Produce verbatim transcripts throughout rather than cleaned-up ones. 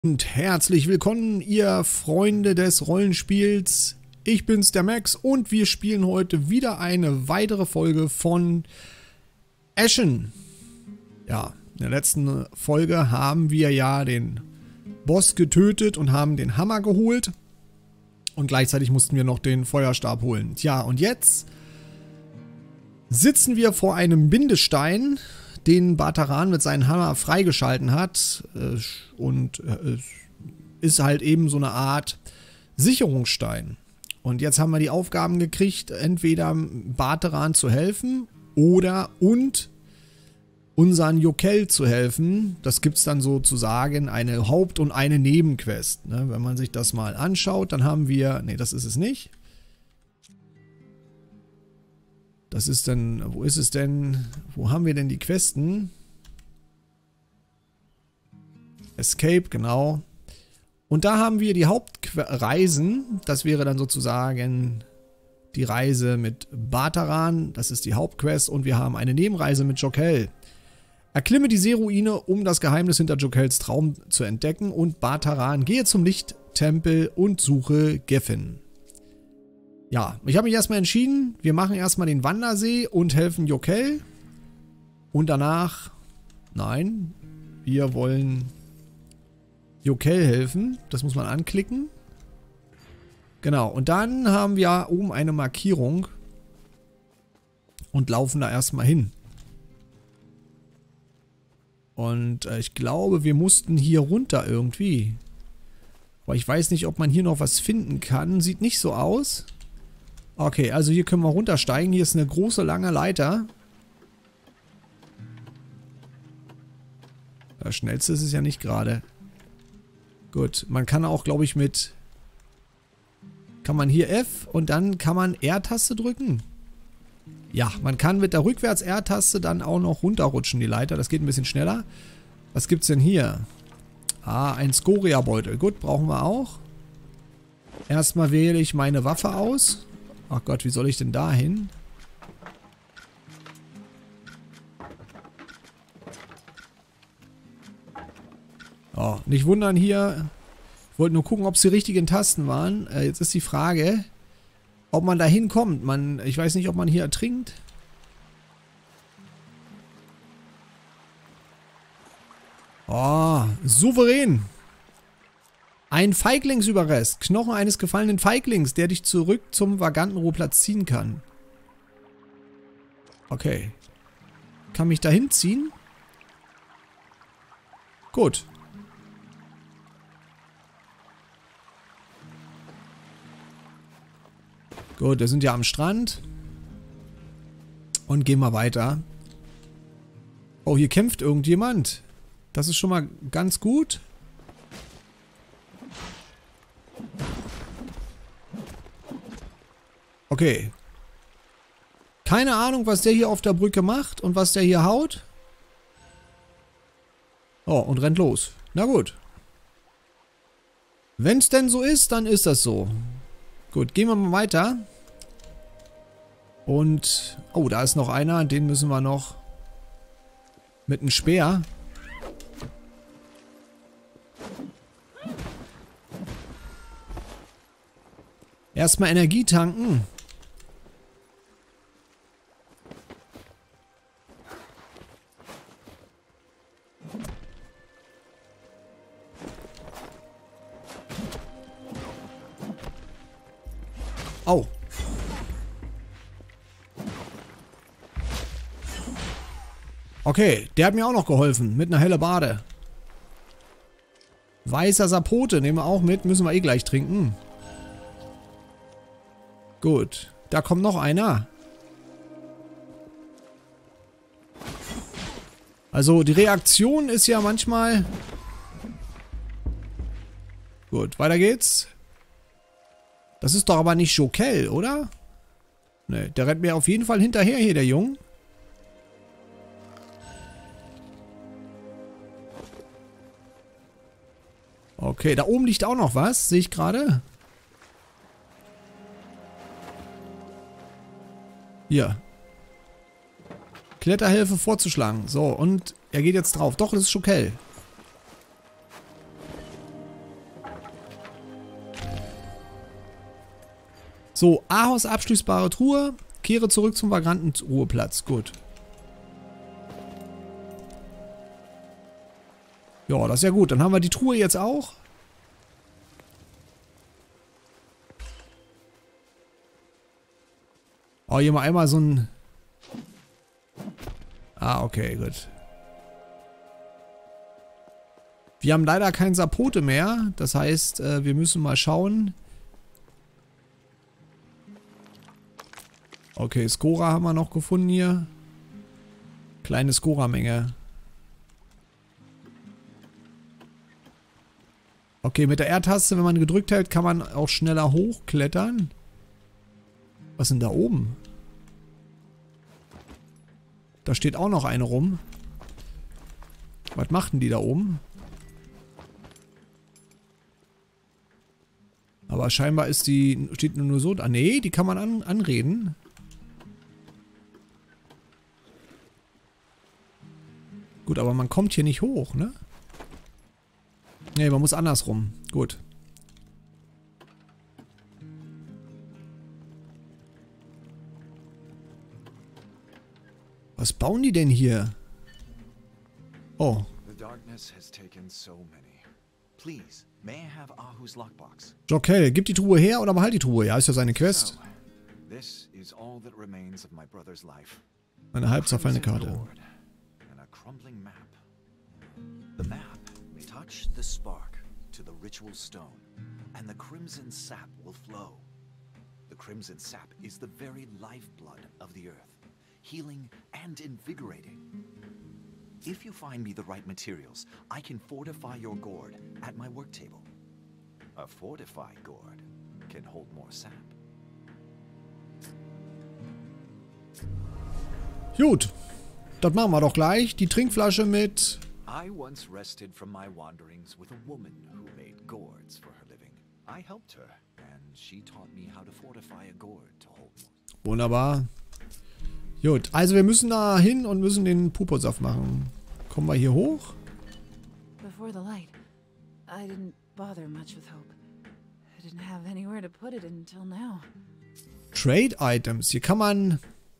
Und herzlich willkommen, ihr Freunde des Rollenspiels. Ich bin's, der Max, und wir spielen heute wieder eine weitere Folge von Ashen. Ja, in der letzten Folge haben wir ja den Boss getötet und haben den Hammer geholt. Und gleichzeitig mussten wir noch den Feuerstab holen. Tja, und jetzt sitzen wir vor einem Bindestein, den Bataran mit seinem Hammer freigeschalten hat, und äh, ist halt eben so eine Art Sicherungsstein. Und jetzt haben wir die Aufgaben gekriegt, entweder Bataran zu helfen oder und unseren Jokel zu helfen. Das gibt es dann sozusagen eine Haupt- und eine Nebenquest. Ne? Wenn man sich das mal anschaut, dann haben wir, ne, das ist es nicht. Das ist denn, wo ist es denn, wo haben wir denn die Questen? Escape, genau. Und da haben wir die Hauptreisen, das wäre dann sozusagen die Reise mit Bataran, das ist die Hauptquest, und wir haben eine Nebenreise mit Jokel. Erklimme die Seeruine, um das Geheimnis hinter Jokels Traum zu entdecken, und Bataran, gehe zum Lichttempel und suche Gefin. Ja, ich habe mich erstmal entschieden, wir machen erstmal den Wandersee und helfen Jokel. Und danach, nein, wir wollen Jokel helfen. Das muss man anklicken. Genau, und dann haben wir oben eine Markierung und laufen da erstmal hin. Und äh, ich glaube, wir mussten hier runter irgendwie. Aber ich weiß nicht, ob man hier noch was finden kann. Sieht nicht so aus. Okay, also hier können wir runtersteigen. Hier ist eine große, lange Leiter. Das schnellste ist es ja nicht gerade. Gut, man kann auch, glaube ich, mit... Kann man hier F und dann kann man R-Taste drücken? Ja, man kann mit der Rückwärts-R-Taste dann auch noch runterrutschen, die Leiter. Das geht ein bisschen schneller. Was gibt's denn hier? Ah, ein Skoria-Beutel. Gut, brauchen wir auch. Erstmal wähle ich meine Waffe aus. Ach Gott, wie soll ich denn da hin? Oh, nicht wundern hier. Ich wollte nur gucken, ob es die richtigen Tasten waren. Äh, jetzt ist die Frage, ob man da hinkommt. Man, ich weiß nicht, ob man hier ertrinkt. Oh, souverän. Ein Feiglingsüberrest. Knochen eines gefallenen Feiglings, der dich zurück zum Vagantenrohplatz ziehen kann. Okay. Kann mich dahin ziehen? Gut. Gut, wir sind ja am Strand. Und gehen wir weiter. Oh, hier kämpft irgendjemand. Das ist schon mal ganz gut. Okay. Keine Ahnung, was der hier auf der Brücke macht und was der hier haut. Oh, und rennt los. Na gut. Wenn es denn so ist, dann ist das so. Gut, gehen wir mal weiter. Und... Oh, da ist noch einer. Den müssen wir noch... Mit einem Speer. Erstmal Energie tanken. Oh. Okay, der hat mir auch noch geholfen. Mit einer Hellebarde. Weißer Sapote nehmen wir auch mit. Müssen wir eh gleich trinken. Gut. Da kommt noch einer. Also die Reaktion ist ja manchmal... Gut, weiter geht's. Das ist doch aber nicht Jokel, oder? Ne, der rennt mir auf jeden Fall hinterher hier, der Junge. Okay, da oben liegt auch noch was, sehe ich gerade. Hier. Kletterhilfe vorzuschlagen. So, und er geht jetzt drauf. Doch, das ist Jokel. So, Ahos abschließbare Truhe. Kehre zurück zum Vagrantenruheplatz. Gut. Ja, das ist ja gut. Dann haben wir die Truhe jetzt auch. Oh, hier mal einmal so ein... Ah, okay, gut. Wir haben leider kein Sapote mehr. Das heißt, wir müssen mal schauen. Okay, Skora haben wir noch gefunden hier. Kleine Skora-Menge. Okay, mit der R-Taste, wenn man gedrückt hält, kann man auch schneller hochklettern. Was ist denn da oben? Da steht auch noch eine rum. Was machten die da oben? Aber scheinbar ist die, steht nur so, ah nee, die kann man an, anreden. Gut, aber man kommt hier nicht hoch, ne? Nee, man muss andersrum. Gut. Was bauen die denn hier? Oh. Jokel, gib die Truhe her oder behalt die Truhe. Ja, ist ja seine Quest. Eine halb zerfallene Karte. The map may touch the spark to the ritual stone, and the crimson sap will flow. The crimson sap is the very lifeblood of the earth, healing and invigorating. If you find me the right materials, I can fortify your gourd at my work table. A fortified gourd can hold more sap. Gut, das machen wir doch gleich. Die Trinkflasche mit... I once rested from my wanderings with a woman who made gourds for her living. I helped her, and she taught me how to fortify a gourd to hold more. Wunderbar. Gut, also wir müssen da hin und müssen den Puposaft machen. Kommen wir hier hoch? Before the light, I didn't bother much with hope. I didn't have anywhere to put it until now. Trade Items. Hier kann man...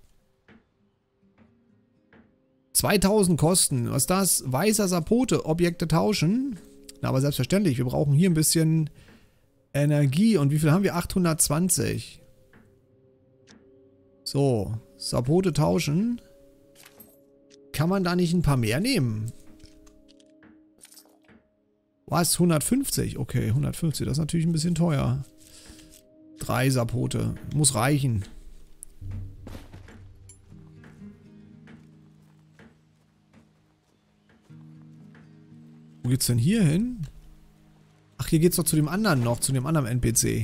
zweitausend kosten. Was ist das? Weißer Sapote. Objekte tauschen. Na, aber selbstverständlich. Wir brauchen hier ein bisschen Energie. Und wie viel haben wir? achthundertzwanzig. So. Sapote tauschen. Kann man da nicht ein paar mehr nehmen? Was? hundertfünfzig? Okay, hundertfünfzig. Das ist natürlich ein bisschen teuer. Drei Sapote. Muss reichen. Wo geht's denn hier hin? Ach, hier geht's doch zu dem anderen noch, zu dem anderen N P C.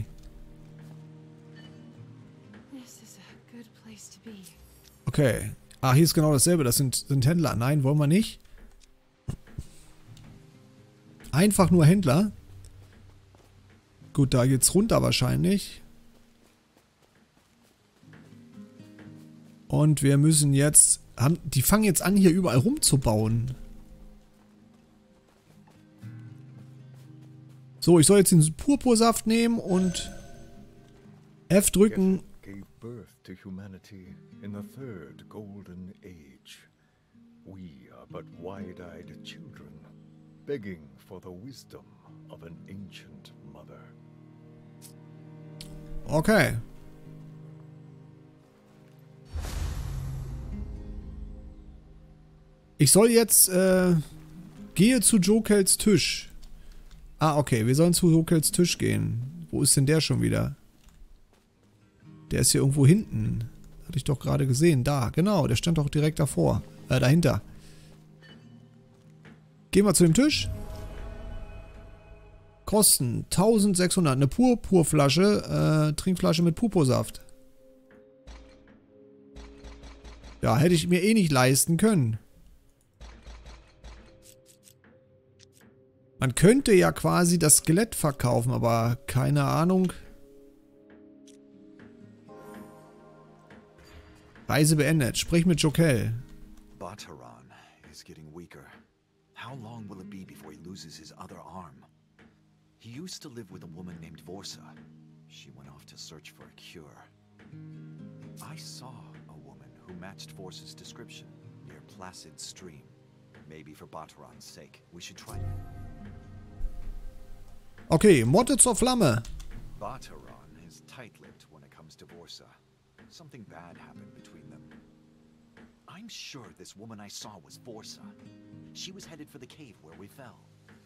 Okay. Ah, hier ist genau dasselbe. Das sind, sind Händler. Nein, wollen wir nicht. Einfach nur Händler. Gut, da geht's runter wahrscheinlich. Und wir müssen jetzt... Haben, die fangen jetzt an, hier überall rumzubauen. So, ich soll jetzt den Purpursaft nehmen und F drücken. Gave birth to humanity in the third golden age. We are but wide-eyed children, begging for the wisdom of an ancient mother. Okay. Ich soll jetzt, äh, gehe zu Jokels Tisch. Ah, okay, wir sollen zu Jokels Tisch gehen. Wo ist denn der schon wieder? Der ist hier irgendwo hinten. Hatte ich doch gerade gesehen. Da, genau, der stand doch direkt davor. Äh, dahinter. Gehen wir zu dem Tisch. Kosten eintausendsechshundert. Eine Purpurflasche, äh, Trinkflasche mit Purpursaft. Ja, hätte ich mir eh nicht leisten können. Man könnte ja quasi das Skelett verkaufen, aber keine Ahnung. Reise beendet. Sprich mit Jokel. Bataran is getting weaker. How long will it be before he loses his other arm? He used to live with a woman named Vorsa. she went off to search for a cure. I saw a woman who matched Vorsa's description near Placid Stream. Maybe for Bateran's sake, we should try. Okay, Motte zur Flamme. Bateran is tight-lipped when it comes to Vorsa. Something bad happened between them. I'm sure this woman I saw was Vorsa. She was headed for the cave where we fell.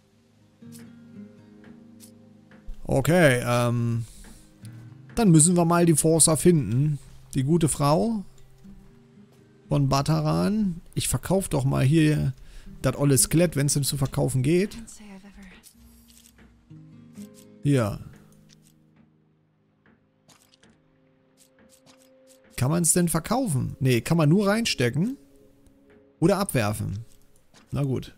Okay, ähm... dann müssen wir mal die Vorsa finden. Die gute Frau von Bateran. Ich verkaufe doch mal hier das olle Skelett, wenn es denn zu verkaufen geht. Hier. Kann man es denn verkaufen? Nee, kann man nur reinstecken. Oder abwerfen. Na gut.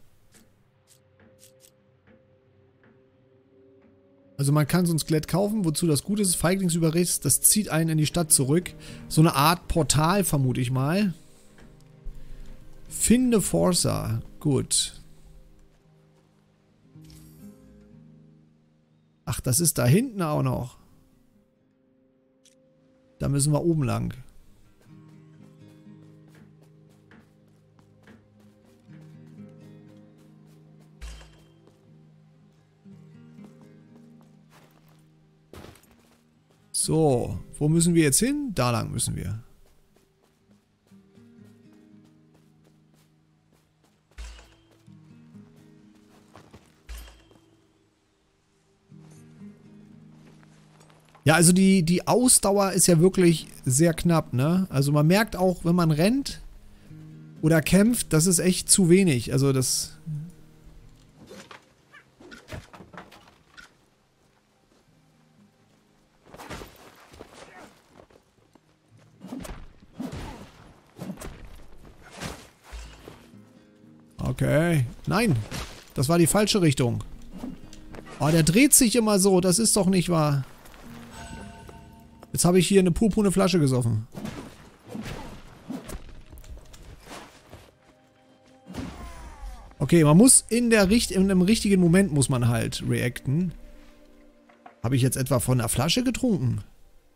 Also man kann so ein Skelett kaufen, wozu das Gute ist. Feiglingsüberrest, das zieht einen in die Stadt zurück. So eine Art Portal, vermute ich mal. Finde Vorsa. Gut. Ach, das ist da hinten auch noch. Da müssen wir oben lang. So, wo müssen wir jetzt hin? Da lang müssen wir. Ja, also die, die Ausdauer ist ja wirklich sehr knapp, ne? Also man merkt auch, wenn man rennt oder kämpft, das ist echt zu wenig. Also das... Okay. Nein, das war die falsche Richtung. Oh, der dreht sich immer so, das ist doch nicht wahr. Jetzt habe ich hier eine purpurne Flasche gesoffen. Okay, man muss in der Richt in einem richtigen Moment muss man halt reacten. Habe ich jetzt etwa von der Flasche getrunken?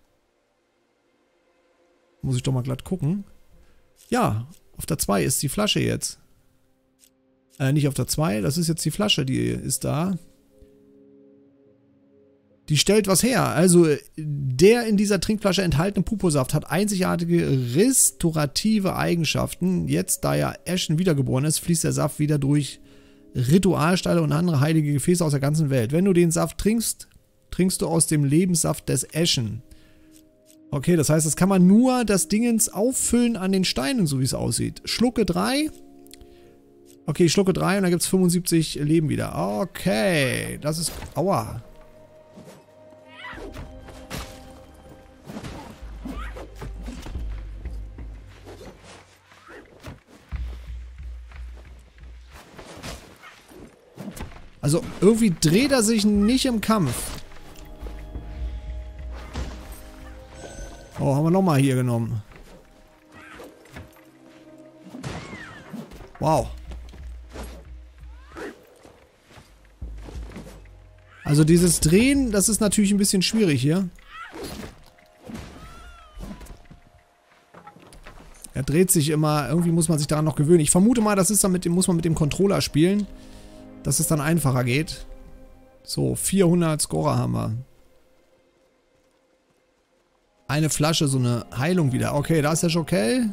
Muss ich doch mal glatt gucken. Ja, auf der zwei ist die Flasche jetzt. Äh, nicht auf der zwei, das ist jetzt die Flasche, die ist da. Die stellt was her. Also der in dieser Trinkflasche enthaltene Puposaft hat einzigartige restaurative Eigenschaften. Jetzt, da ja Ashen wiedergeboren ist, fließt der Saft wieder durch Ritualsteine und andere heilige Gefäße aus der ganzen Welt. Wenn du den Saft trinkst, trinkst du aus dem Lebenssaft des Ashen. Okay, das heißt, das kann man nur das Dingens auffüllen an den Steinen, so wie es aussieht. Schlucke drei. Okay, ich schlucke drei und dann gibt es fünfundsiebzig Leben wieder. Okay, das ist... Aua. Also irgendwie dreht er sich nicht im Kampf. Oh, haben wir nochmal hier genommen. Wow. Also dieses Drehen, das ist natürlich ein bisschen schwierig hier. Er dreht sich immer, irgendwie muss man sich daran noch gewöhnen. Ich vermute mal, das ist dann mit dem, muss man mit dem Controller spielen, dass es dann einfacher geht. So, vierhundert Scorer haben wir. Eine Flasche, so eine Heilung wieder. Okay, da ist der Schokell.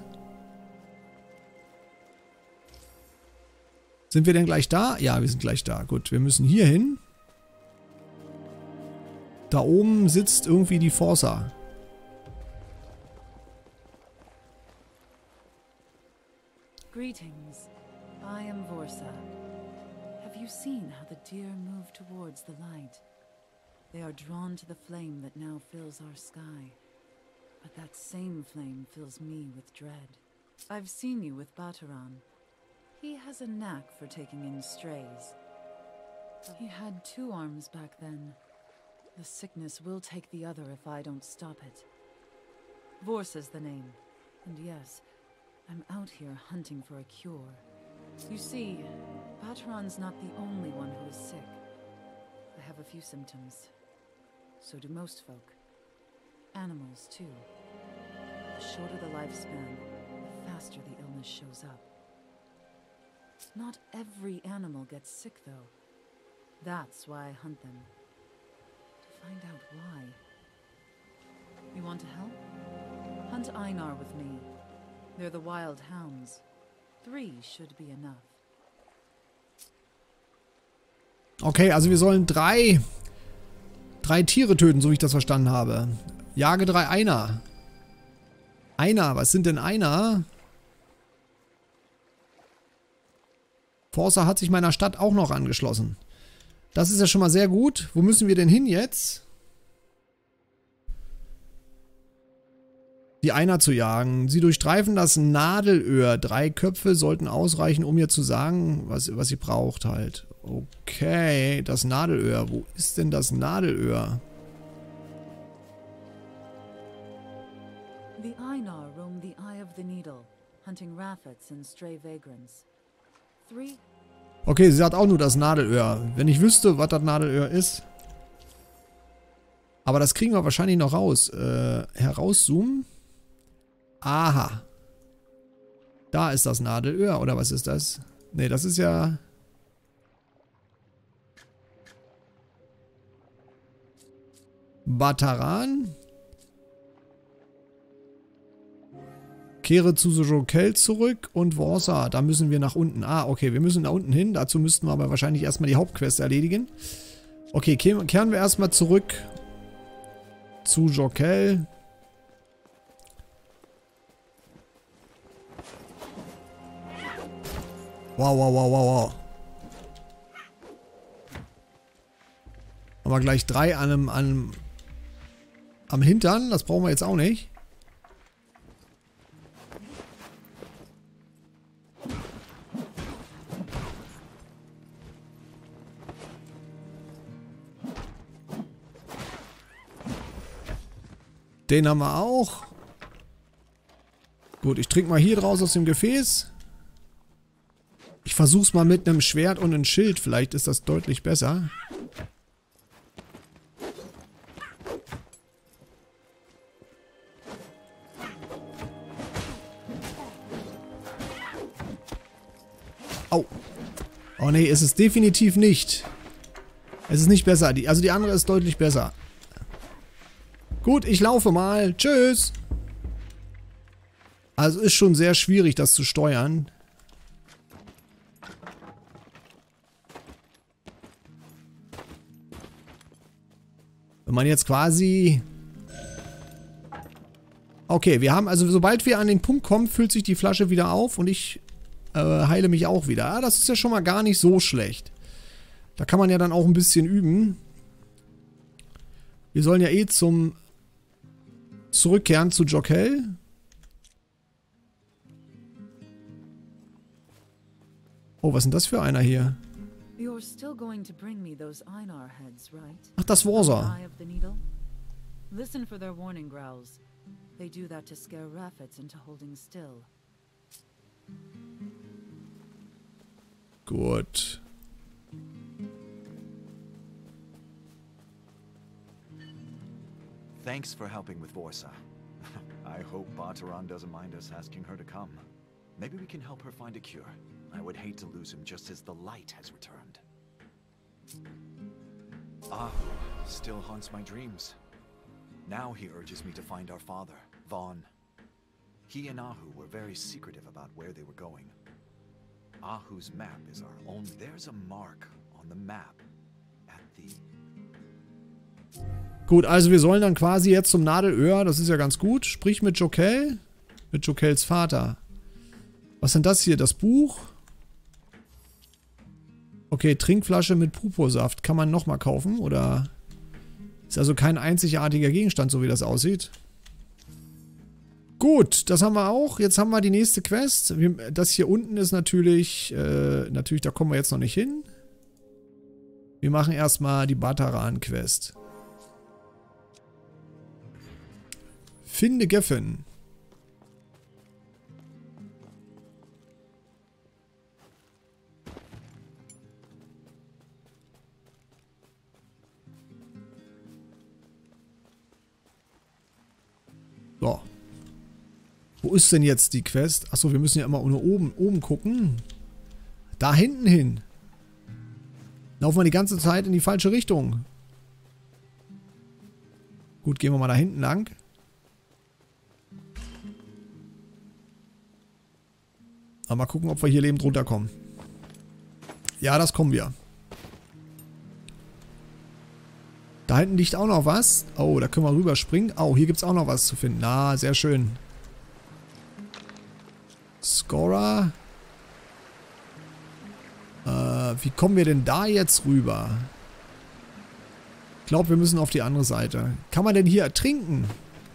Sind wir denn gleich da? Ja, wir sind gleich da. Gut, wir müssen hier hin. Da oben sitzt irgendwie die Vorsa. Greetings. I am Vorsa. Have you seen how the deer move towards the light? They are drawn to the flame that now fills our sky. But that same flame fills me with dread. I've seen you with Bateran. He has a knack for taking in strays. He had two arms back then. The sickness will take the other if I don't stop it. Vorsa's the name. And yes, I'm out here hunting for a cure. You see, Bateran's not the only one who is sick. I have a few symptoms. So do most folk. animals too. The shorter the lifespan, the faster the illness shows up. Not every animal gets sick though. That's why I hunt them. To find out why. You want to help? Hunt Einar with me. They're the wild hounds. Three should be enough. Okay, also wir sollen drei, drei Tiere töten, so wie ich das verstanden habe. Jage drei Einar. Einar, was sind denn Einar? Forza hat sich meiner Stadt auch noch angeschlossen. Das ist ja schon mal sehr gut. Wo müssen wir denn hin jetzt? Die Einar zu jagen. Sie durchstreifen das Nadelöhr. Drei Köpfe sollten ausreichen, um ihr zu sagen, was, was sie braucht halt. Okay, das Nadelöhr. Wo ist denn das Nadelöhr? The Einar roam the Eye of the Needle, hunting raffets and stray vagrants. Three. Okay, sie hat auch nur das Nadelöhr. Wenn ich wüsste, was das Nadelöhr ist. Aber das kriegen wir wahrscheinlich noch raus. Äh, herauszoomen. Aha. Da ist das Nadelöhr, oder was ist das? Ne, das ist ja... Bataran. Kehre zu Jokel zurück und Vorsa. Da müssen wir nach unten. Ah, okay, wir müssen da unten hin. Dazu müssten wir aber wahrscheinlich erstmal die Hauptquest erledigen. Okay, kehren wir erstmal zurück zu Jokel. Wow, wow, wow, wow, wow. Haben wir gleich drei an einem, an einem, am Hintern. Das brauchen wir jetzt auch nicht. Den haben wir auch. Gut, ich trinke mal hier draus aus dem Gefäß. Ich versuch's mal mit einem Schwert und einem Schild. Vielleicht ist das deutlich besser. Au. Oh nee, ist es definitiv nicht. Es ist nicht besser. Die, also die andere ist deutlich besser. Gut, ich laufe mal. Tschüss. Also ist schon sehr schwierig, das zu steuern. Wenn man jetzt quasi... Okay, wir haben, also sobald wir an den Punkt kommen, füllt sich die Flasche wieder auf und ich äh, heile mich auch wieder. Ah, das ist ja schon mal gar nicht so schlecht. Da kann man ja dann auch ein bisschen üben. Wir sollen ja eh zum... Zurückkehren zu Jokel. Oh, was ist denn das für einer hier? Ach, das Vorsa. Listen for their warning growls. They do that to scare raffets into holding still. Gut. Thanks for helping with Vorsa. I hope Bataran doesn't mind us asking her to come. Maybe we can help her find a cure. I would hate to lose him just as the light has returned. Ahu still haunts my dreams. Now he urges me to find our father, Vaughn. He and Ahu were very secretive about where they were going. Ahu's map is our only... There's a mark on the map at the... Gut, also wir sollen dann quasi jetzt zum Nadelöhr. Das ist ja ganz gut. Sprich mit Jokel. Mit Jokels Vater. Was ist denn das hier? Das Buch? Okay, Trinkflasche mit Puposaft. Kann man nochmal kaufen? Oder... Ist also kein einzigartiger Gegenstand, so wie das aussieht. Gut, das haben wir auch. Jetzt haben wir die nächste Quest. Das hier unten ist natürlich... Äh, natürlich, da kommen wir jetzt noch nicht hin. Wir machen erstmal die Bataran-Quest. Finde Geffen. Wo ist denn jetzt die Quest? Achso, wir müssen ja immer nur oben, oben gucken. Da hinten hin. Laufen wir die ganze Zeit in die falsche Richtung. Gut, gehen wir mal da hinten lang. Aber mal gucken, ob wir hier lebend runterkommen. Ja, das kommen wir. Da hinten liegt auch noch was. Oh, da können wir rüberspringen. Oh, hier gibt es auch noch was zu finden. Ah, sehr schön. Scorer. Äh, wie kommen wir denn da jetzt rüber? Ich glaube, wir müssen auf die andere Seite. Kann man denn hier ertrinken?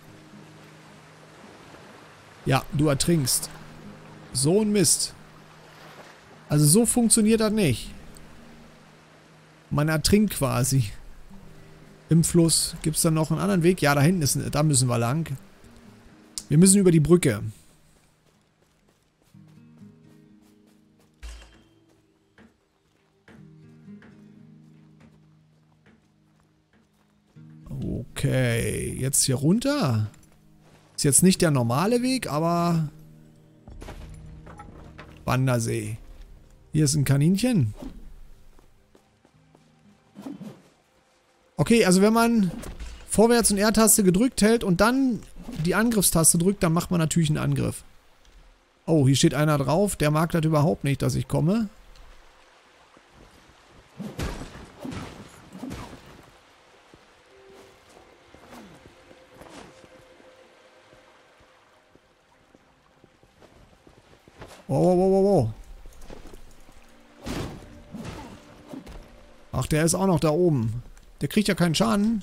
Ja, du ertrinkst. So ein Mist. Also so funktioniert das nicht. Man ertrinkt quasi. Im Fluss. Gibt es dann noch einen anderen Weg? Ja, da hinten ist, da müssen wir lang. Wir müssen über die Brücke. Okay, jetzt hier runter. Ist jetzt nicht der normale Weg, aber... Wandersee. Hier ist ein Kaninchen. Okay, also wenn man Vorwärts- und R-Taste gedrückt hält und dann die Angriffstaste drückt, dann macht man natürlich einen Angriff. Oh, hier steht einer drauf. Der mag das überhaupt nicht, dass ich komme. Wow, wow, wow, wow. Ach, der ist auch noch da oben. Der kriegt ja keinen Schaden.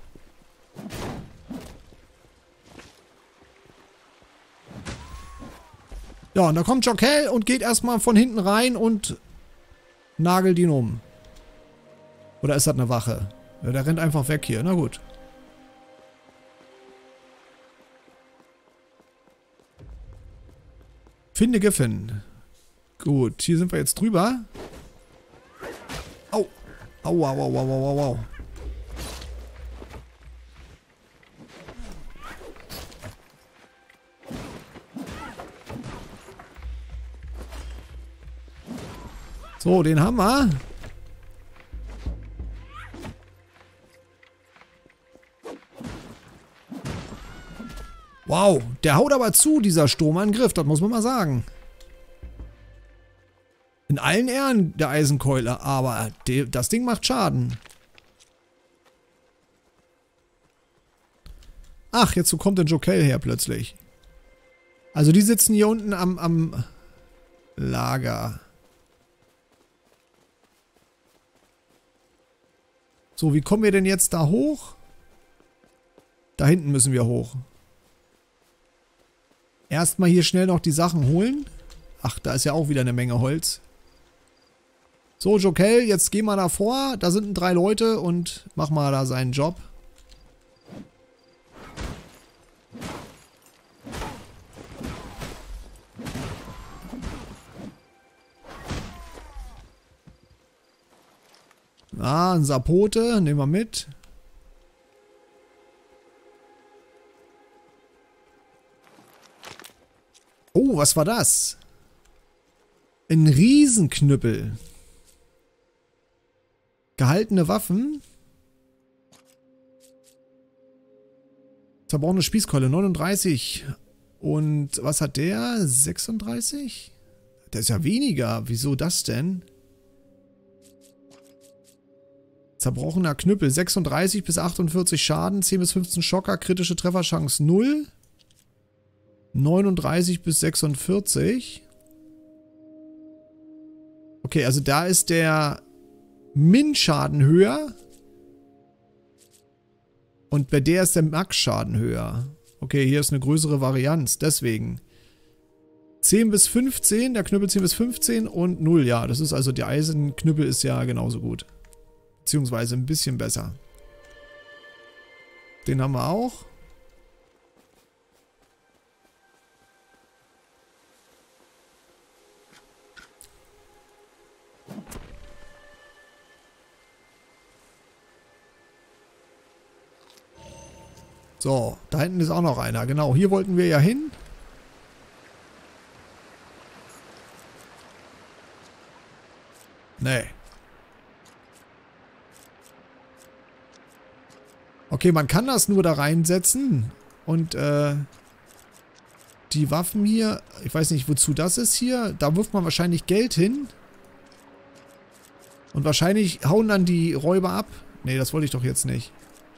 Ja, und da kommt Jokel und geht erstmal von hinten rein und nagelt ihn um. Oder ist das eine Wache? Ja, der rennt einfach weg hier. Na gut. Finde Giffen. Gut, hier sind wir jetzt drüber. Au. Au, au, au, au, au, au. So, den haben wir. Wow, der haut aber zu, dieser Sturmangriff, das muss man mal sagen. In allen Ehren der Eisenkeule, aber das Ding macht Schaden. Ach, jetzt so kommt der Jokel her plötzlich. Also die sitzen hier unten am, am Lager. So, wie kommen wir denn jetzt da hoch? Da hinten müssen wir hoch. Erstmal hier schnell noch die Sachen holen. Ach, da ist ja auch wieder eine Menge Holz. So, Jokel, jetzt geh mal davor. Da sind drei Leute und mach mal da seinen Job. Ah, ein Sapote. Nehmen wir mit. Oh, was war das? Ein Riesenknüppel. Gehaltene Waffen. Zerbrochene Spießkeule, neununddreißig. Und was hat der? sechsunddreißig? Der ist ja weniger. Wieso das denn? Zerbrochener Knüppel, sechsunddreißig bis achtundvierzig Schaden, zehn bis fünfzehn Schocker, kritische Trefferchance null. neununddreißig bis sechsundvierzig. Okay, also da ist der Min-Schaden höher. Und bei der ist der Max-Schaden höher. Okay, hier ist eine größere Varianz, deswegen. zehn bis fünfzehn, der Knüppel zehn bis fünfzehn und null, ja. Das ist also, der Eisenknüppel ist ja genauso gut. Beziehungsweise ein bisschen besser. Den haben wir auch. So, da hinten ist auch noch einer. Genau, hier wollten wir ja hin. Okay, man kann das nur da reinsetzen. Und, äh... die Waffen hier... Ich weiß nicht, wozu das ist hier. Da wirft man wahrscheinlich Geld hin. Und wahrscheinlich hauen dann die Räuber ab. Nee, das wollte ich doch jetzt nicht.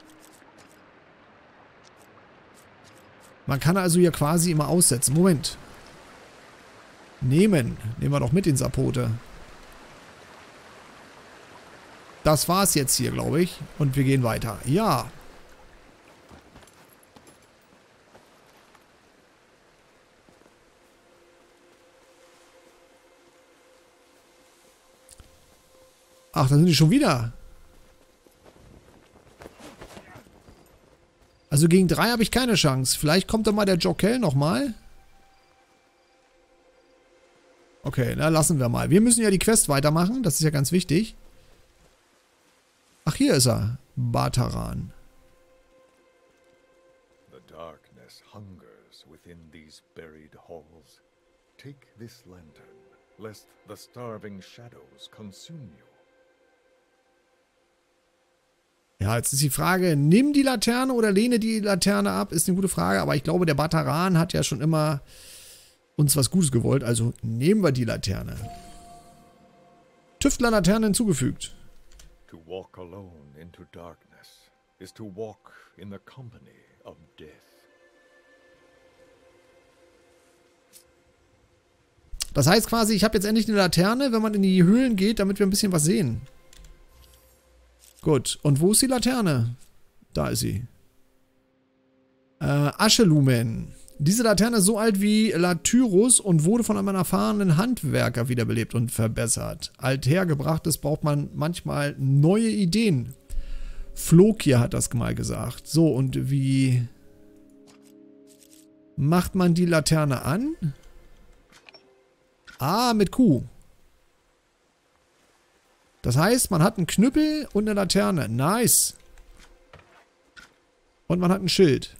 Man kann also hier quasi immer aussetzen. Moment. Nehmen. Nehmen wir doch mit den Sapote. Das war's jetzt hier, glaube ich. Und wir gehen weiter. Ja. Ach, da sind die schon wieder. Also gegen drei habe ich keine Chance. Vielleicht kommt dann mal der Jokel nochmal. Okay, na lassen wir mal. Wir müssen ja die Quest weitermachen. Das ist ja ganz wichtig. Ach, hier ist er. Bataran. The darkness hungers within these buried halls. Take this lantern, lest the starving shadows consume you. Ja, jetzt ist die Frage, nimm die Laterne oder lehne die Laterne ab, ist eine gute Frage, aber ich glaube, der Bataran hat ja schon immer uns was Gutes gewollt, also nehmen wir die Laterne. Tüftler-Laterne hinzugefügt. To walk alone into darkness is to walk in the company of death. Das heißt quasi, ich habe jetzt endlich eine Laterne, wenn man in die Höhlen geht, damit wir ein bisschen was sehen. Gut, und wo ist die Laterne? Da ist sie. Äh, Aschelumen. Diese Laterne ist so alt wie Latyrus und wurde von einem erfahrenen Handwerker wiederbelebt und verbessert. Althergebrachtes braucht man manchmal neue Ideen. Flokir hat das mal gesagt. So, und wie macht man die Laterne an? Ah, mit Q. Das heißt, man hat einen Knüppel und eine Laterne. Nice. Und man hat ein Schild.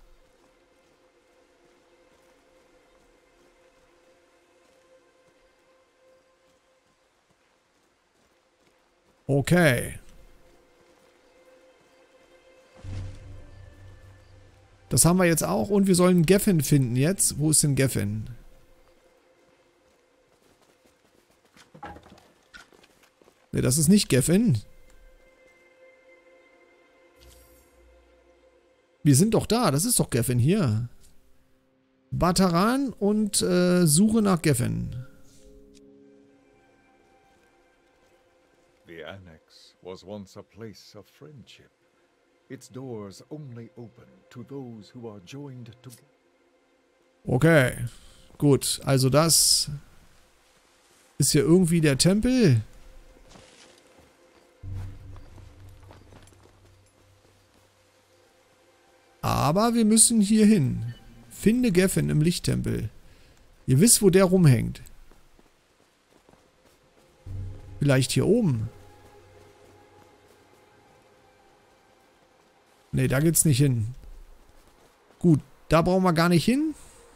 Okay. Das haben wir jetzt auch. Und wir sollen Geffen finden jetzt. Wo ist denn Geffen? Ne, das ist nicht Geffen. Wir sind doch da. Das ist doch Geffen hier. Bataran und äh, Suche nach Geffen. The Annex was once a place of friendship. Its doors only open to those who are joined together. Okay. Gut, also das ist hier irgendwie der Tempel. Aber wir müssen hier hin. Finde Geffen im Lichttempel. Ihr wisst, wo der rumhängt. Vielleicht hier oben. Ne, da geht's nicht hin. Gut, da brauchen wir gar nicht hin.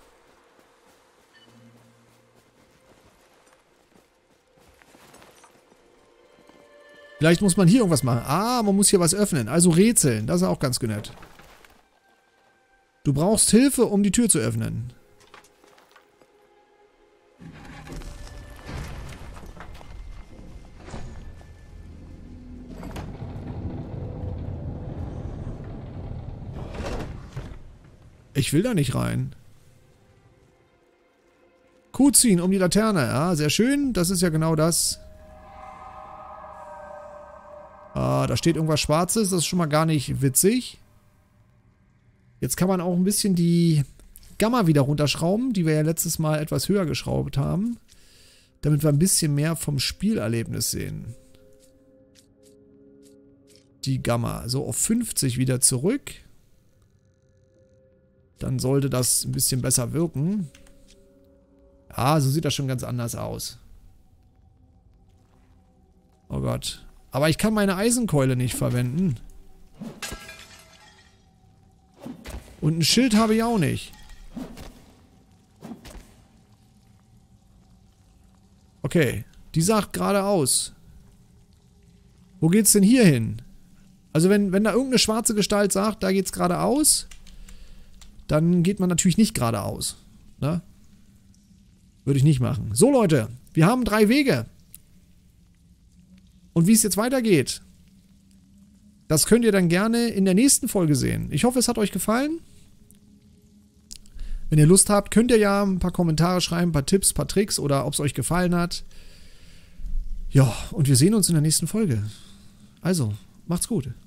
Vielleicht muss man hier irgendwas machen. Ah, man muss hier was öffnen. Also rätseln. Das ist auch ganz nett. Du brauchst Hilfe, um die Tür zu öffnen. Ich will da nicht rein. Q ziehen um die Laterne. Ja, sehr schön. Das ist ja genau das. Ah, da steht irgendwas Schwarzes. Das ist schon mal gar nicht witzig. Jetzt kann man auch ein bisschen die Gamma wieder runterschrauben, die wir ja letztes Mal etwas höher geschraubt haben. Damit wir ein bisschen mehr vom Spielerlebnis sehen. Die Gamma. So auf fünfzig wieder zurück. Dann sollte das ein bisschen besser wirken. Ja, so sieht das schon ganz anders aus. Oh Gott. Aber ich kann meine Eisenkeule nicht verwenden. Und ein Schild habe ich auch nicht. Okay. Die sagt geradeaus. Wo geht's denn hier hin? Also wenn, wenn da irgendeine schwarze Gestalt sagt, da geht's geradeaus, dann geht man natürlich nicht geradeaus. Ne? Würde ich nicht machen. So, Leute, wir haben drei Wege. Und wie es jetzt weitergeht, das könnt ihr dann gerne in der nächsten Folge sehen. Ich hoffe, es hat euch gefallen. Wenn ihr Lust habt, könnt ihr ja ein paar Kommentare schreiben, ein paar Tipps, ein paar Tricks oder ob es euch gefallen hat. Ja, und wir sehen uns in der nächsten Folge. Also, macht's gut.